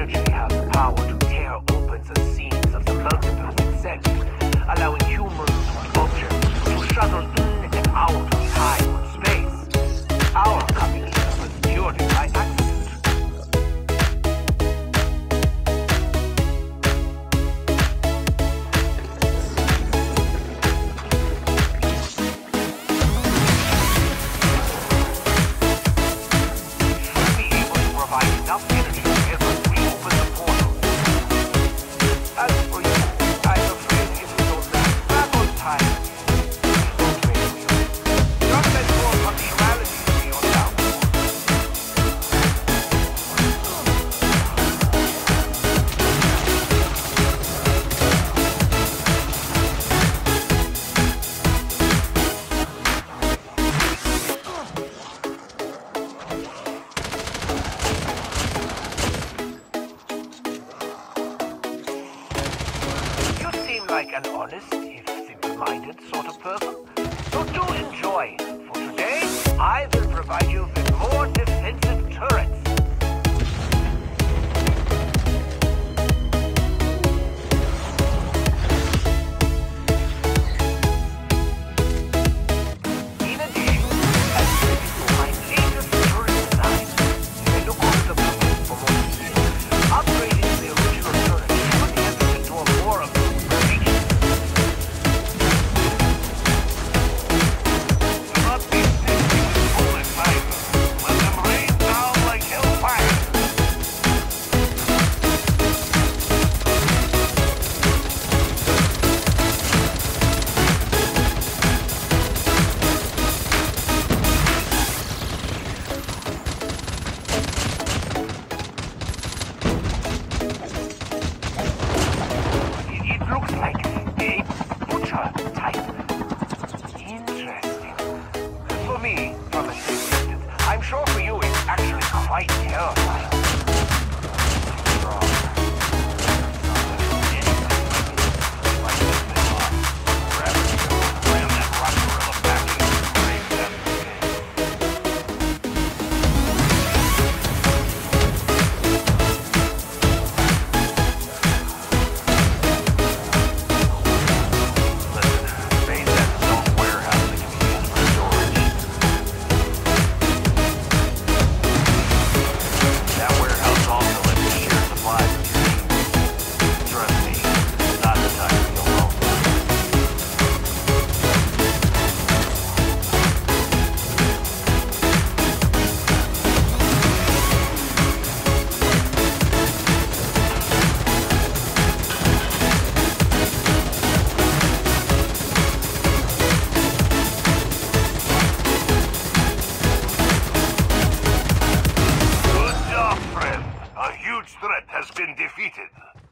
energy has the power to tear open the seams of the multiverse itself, allowing humans and objects to shuttle in and out of time and space. Our coming here was purely by accident. Like an honest, if simple-minded sort of person. So do enjoy. For today, I will provide you with more defensive turrets. In addition, as this is my latest turret design, you may look over the blueprint for more details. Upgrading the original turret should help you endure more of the threat has been defeated.